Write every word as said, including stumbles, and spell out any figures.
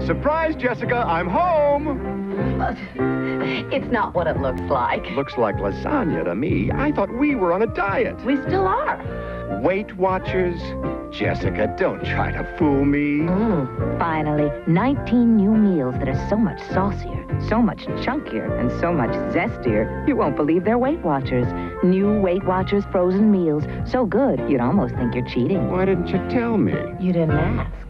Surprise, Jessica, I'm home. Uh, it's not what it looks like. Looks like lasagna to me. I thought we were on a diet. We still are. Weight Watchers? Jessica, don't try to fool me. Mm. Finally, nineteen new meals that are so much saucier, so much chunkier, and so much zestier, you won't believe they're Weight Watchers. New Weight Watchers frozen meals. So good, you'd almost think you're cheating. Why didn't you tell me? You didn't ask.